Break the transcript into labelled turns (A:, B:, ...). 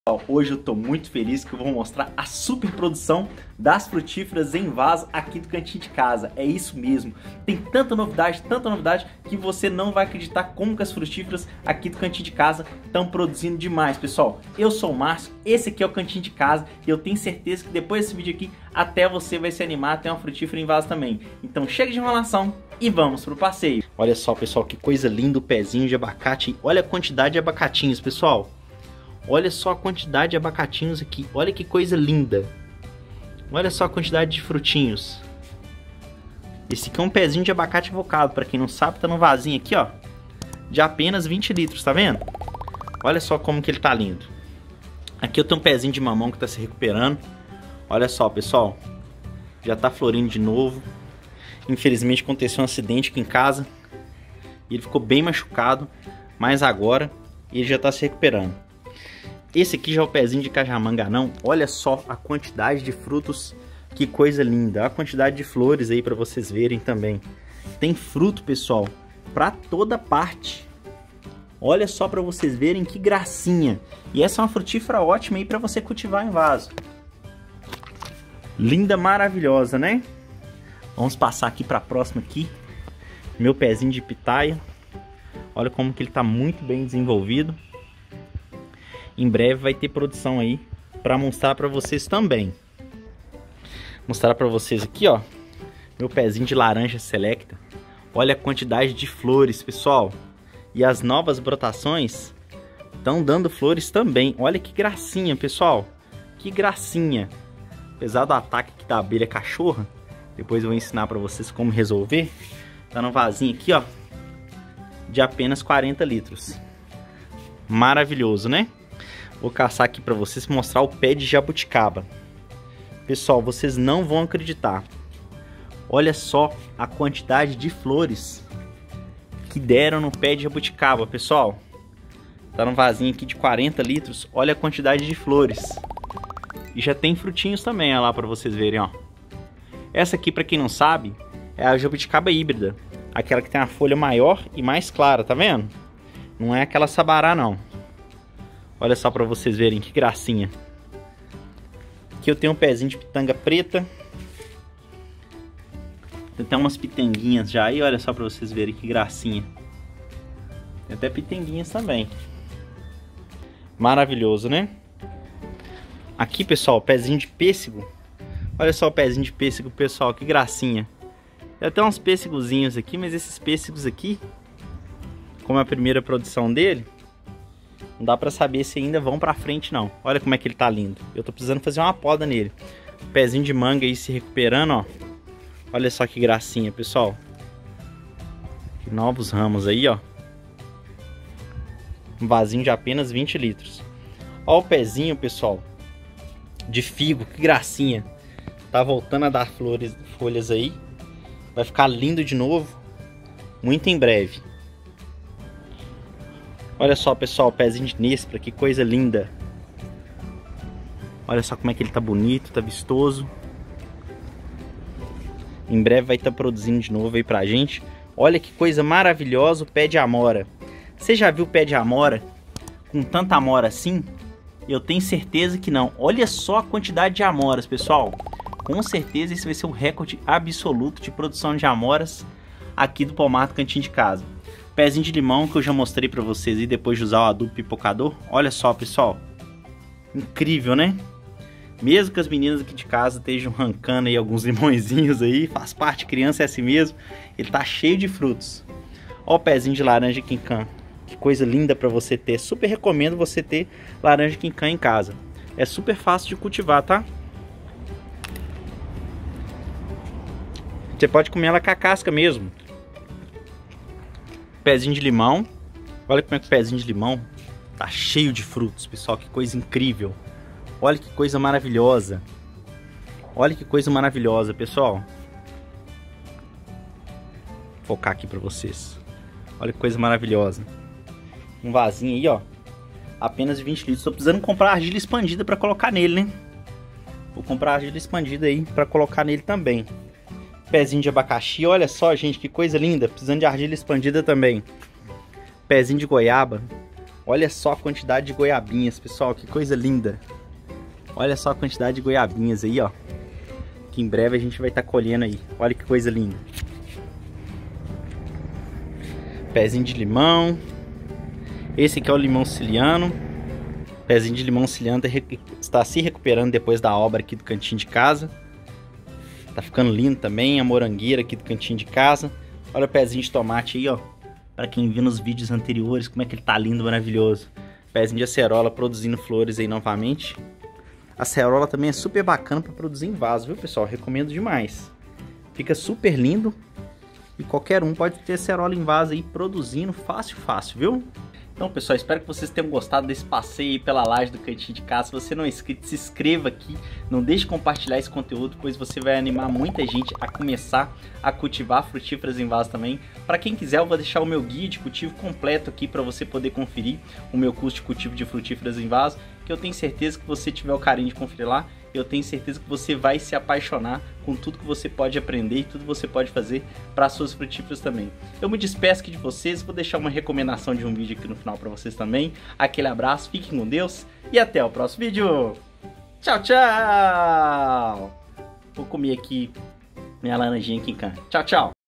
A: Hoje eu tô muito feliz que eu vou mostrar a super produção das frutíferas em vaso aqui do cantinho de casa. É isso mesmo, tem tanta novidade que você não vai acreditar como que as frutíferas aqui do cantinho de casa estão produzindo demais, pessoal. Eu sou o Márcio, esse aqui é o cantinho de casa e eu tenho certeza que depois desse vídeo aqui até você vai se animar a ter uma frutífera em vaso também. Então chega de enrolação e vamos pro passeio. Olha só, pessoal, que coisa linda o pezinho de abacate. Olha a quantidade de abacatinhos, pessoal. Olha só a quantidade de abacatinhos aqui. Olha que coisa linda. Olha só a quantidade de frutinhos. Esse aqui é um pezinho de abacate invocado. Para quem não sabe, tá no vasinho aqui, ó, de apenas 20 litros, tá vendo? Olha só como que ele tá lindo. Aqui eu tenho um pezinho de mamão que tá se recuperando. Olha só, pessoal. Já tá florindo de novo. Infelizmente aconteceu um acidente aqui em casa. E ele ficou bem machucado. Mas agora ele já tá se recuperando. Esse aqui já é o pezinho de cajamanga não. Olha só a quantidade de frutos, que coisa linda. A quantidade de flores aí para vocês verem também. Tem fruto, pessoal, para toda parte. Olha só para vocês verem que gracinha. E essa é uma frutífera ótima aí para você cultivar em vaso. Linda, maravilhosa, né? Vamos passar aqui para a próxima aqui. Meu pezinho de pitaia. Olha como que ele está muito bem desenvolvido. Em breve vai ter produção aí para mostrar para vocês também. Mostrar para vocês aqui, ó, meu pezinho de laranja selecta. Olha a quantidade de flores, pessoal. E as novas brotações estão dando flores também. Olha que gracinha, pessoal. Que gracinha. Apesar do ataque aqui da abelha cachorra, depois eu vou ensinar para vocês como resolver. Tá no vasinho aqui, ó, de apenas 40 litros. Maravilhoso, né? Vou caçar aqui para vocês mostrar o pé de jabuticaba. Pessoal, vocês não vão acreditar. Olha só a quantidade de flores que deram no pé de jabuticaba, pessoal. Tá num vasinho aqui de 40 litros. Olha a quantidade de flores. E já tem frutinhos também, olha lá para vocês verem, ó. Essa aqui, para quem não sabe, é a jabuticaba híbrida. Aquela que tem a folha maior e mais clara, tá vendo? Não é aquela sabará, não. Olha só para vocês verem que gracinha. Aqui eu tenho um pezinho de pitanga preta. Tem até umas pitanguinhas já aí, olha só para vocês verem que gracinha. Tem até pitanguinhas também. Maravilhoso, né? Aqui, pessoal, o pezinho de pêssego. Olha só o pezinho de pêssego, pessoal, que gracinha. Tem até uns pêssegozinhos aqui, mas esses pêssegos aqui, como é a primeira produção dele, não dá pra saber se ainda vão pra frente, não. Olha como é que ele tá lindo. Eu tô precisando fazer uma poda nele. O pezinho de manga aí se recuperando, ó. Olha só que gracinha, pessoal. Que novos ramos aí, ó. Um vasinho de apenas 20 litros. Ó o pezinho, pessoal, de figo. Que gracinha. Tá voltando a dar folhas aí. Vai ficar lindo de novo. Muito em breve. Olha só, pessoal, o pezinho de nêspera, que coisa linda. Olha só como é que ele tá bonito, tá vistoso. Em breve vai estar produzindo de novo aí pra gente. Olha que coisa maravilhosa o pé de amora. Você já viu o pé de amora com tanta amora assim? Eu tenho certeza que não. Olha só a quantidade de amoras, pessoal. Com certeza esse vai ser o recorde absoluto de produção de amoras aqui do pomar do cantinho de casa. Pezinho de limão que eu já mostrei pra vocês aí depois de usar o adubo pipocador. Olha só, pessoal. Incrível, né? Mesmo que as meninas aqui de casa estejam arrancando aí alguns limõezinhos aí, faz parte, criança é assim mesmo. Ele tá cheio de frutos. Ó o pezinho de laranja quincã. Que coisa linda pra você ter. Super recomendo você ter laranja quincã em casa. É super fácil de cultivar, tá? Você pode comer ela com a casca mesmo. Pezinho de limão. Olha como é que o pezinho de limão tá cheio de frutos, pessoal. Que coisa incrível. Olha que coisa maravilhosa. Olha que coisa maravilhosa, pessoal. Vou focar aqui pra vocês. Olha que coisa maravilhosa. Um vasinho aí, ó. Apenas 20 litros. Tô precisando comprar argila expandida pra colocar nele, né? Vou comprar argila expandida aí pra colocar nele também. Pezinho de abacaxi, olha só, gente, que coisa linda. Precisando de argila expandida também. Pezinho de goiaba. Olha só a quantidade de goiabinhas, pessoal, que coisa linda. Olha só a quantidade de goiabinhas aí, ó. Que em breve a gente vai estar colhendo aí. Olha que coisa linda. Pezinho de limão. Esse aqui é o limão siciliano. Pezinho de limão siciliano está se recuperando depois da obra aqui do cantinho de casa. Tá ficando lindo também. A morangueira aqui do cantinho de casa. Olha o pezinho de tomate aí, ó. Para quem viu nos vídeos anteriores, como é que ele tá lindo, maravilhoso. Pezinho de acerola produzindo flores aí novamente. A acerola também é super bacana para produzir em vaso, viu, pessoal? Recomendo demais. Fica super lindo. E qualquer um pode ter acerola em vaso aí produzindo fácil, viu? Então, pessoal, espero que vocês tenham gostado desse passeio aí pela laje do cantinho de casa. Se você não é inscrito, se inscreva aqui. Não deixe de compartilhar esse conteúdo, pois você vai animar muita gente a começar a cultivar frutíferas em vaso também. Para quem quiser, eu vou deixar o meu guia de cultivo completo aqui para você poder conferir o meu curso de cultivo de frutíferas em vaso, que eu tenho certeza que você tiver o carinho de conferir lá. Eu tenho certeza que você vai se apaixonar com tudo que você pode aprender e tudo que você pode fazer para as suas frutíferas também. Eu me despeço aqui de vocês, vou deixar uma recomendação de um vídeo aqui no final para vocês também. Aquele abraço, fiquem com Deus e até o próximo vídeo. Tchau, tchau! Vou comer aqui minha laranjinha aqui em canto. Tchau, tchau!